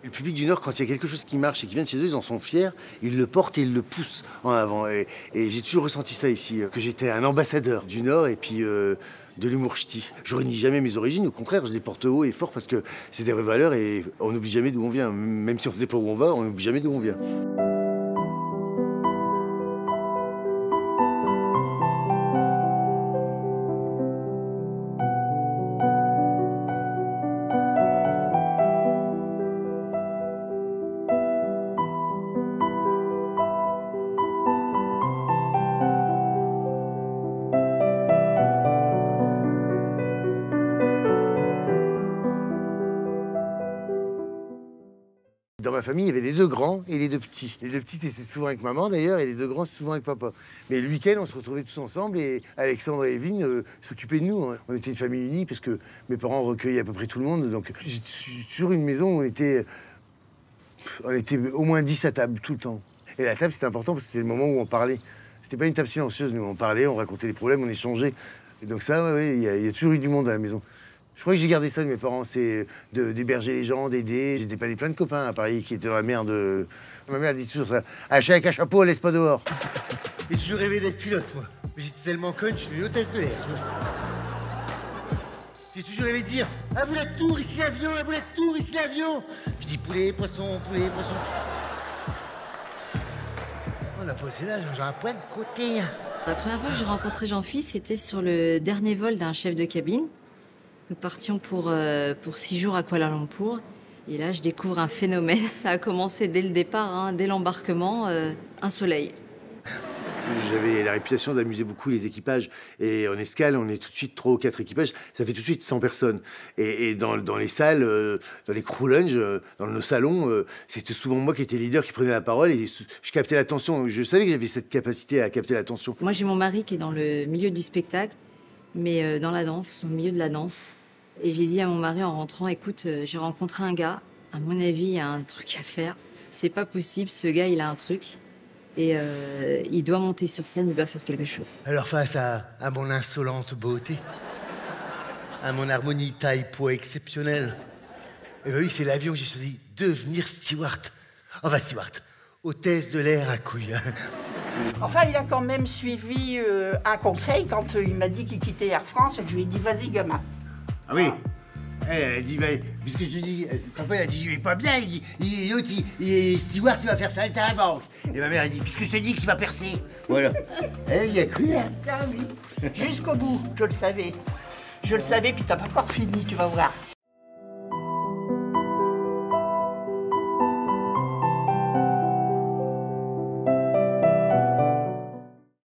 Le public du Nord, quand il y a quelque chose qui marche et qui vient de chez eux, ils en sont fiers, ils le portent et ils le poussent en avant. Et j'ai toujours ressenti ça ici, que j'étais un ambassadeur du Nord et puis de l'humour ch'ti. Je renie jamais mes origines, au contraire, je les porte haut et fort parce que c'est des vraies valeurs et on n'oublie jamais d'où on vient. Même si on ne sait pas où on va, on n'oublie jamais d'où on vient. Dans ma famille, il y avait les deux grands et les deux petits. Les deux petits, c'était souvent avec maman d'ailleurs, et les deux grands, souvent avec papa. Mais le week-end, on se retrouvait tous ensemble et Alexandre et Evelyne s'occupaient de nous. On était une famille unie parce que mes parents recueillaient à peu près tout le monde. Donc j'ai toujours une maison où on était au moins 10 à table tout le temps. Et la table, c'était important parce que c'était le moment où on parlait. C'était pas une table silencieuse, nous. On parlait, on racontait les problèmes, on échangeait. Et donc ça, il y a toujours eu du monde à la maison. Je crois que j'ai gardé ça de mes parents, c'est d'héberger les gens, d'aider. J'ai dépanné plein de copains à Paris qui étaient dans la merde. Ma mère dit toujours ça. Un chien avec un chapeau, elle laisse pas dehors. Et je rêvais d'être pilote, moi. Mais j'étais tellement conne, je suis une hôtesse de l'air. J'ai toujours rêvé de dire « À vous la tour, ici l'avion, à vous la tour, ici l'avion !» Je dis poulet, poisson, poulet, poisson. On a posé là, j'ai un point de côté. La première fois que j'ai rencontré Jean-Philippe, c'était sur le dernier vol d'un chef de cabine. Nous partions pour 6 jours à Kuala Lumpur. Et là, je découvre un phénomène. Ça a commencé dès le départ, hein, dès l'embarquement, un soleil. J'avais la réputation d'amuser beaucoup les équipages. Et en escale, on est tout de suite 3 ou 4 équipages. Ça fait tout de suite 100 personnes. Et dans les salles, dans les crew lunch, dans nos salons, c'était souvent moi qui étais leader, qui prenais la parole. Et je captais l'attention. Je savais que j'avais cette capacité à capter l'attention. Moi, j'ai mon mari qui est dans le milieu du spectacle, mais dans la danse, au milieu de la danse. Et j'ai dit à mon mari en rentrant, écoute, j'ai rencontré un gars, à mon avis, il y a un truc à faire. C'est pas possible, ce gars, il a un truc. Et il doit monter sur scène, il doit faire quelque chose. Alors face à mon insolente beauté, à mon harmonie taille-poids exceptionnelle, eh ben oui, c'est l'avion que j'ai choisi, devenir steward. Enfin, steward, hôtesse de l'air à couilles. Enfin, il a quand même suivi un conseil quand il m'a dit qu'il quittait Air France. Je lui ai dit, vas-y, gamin. Ah oui. Elle a dit, puisque je te dis, papa, il a dit, il est pas bien, l'autre, Stewart, tu vas faire ça à la banque. Et ma mère a dit, puisque je te dis qu'il va percer. Voilà. Elle y a cru, hein. Ah oui, jusqu'au bout, je le savais. Je le savais, puis t'as pas encore fini, tu vas voir.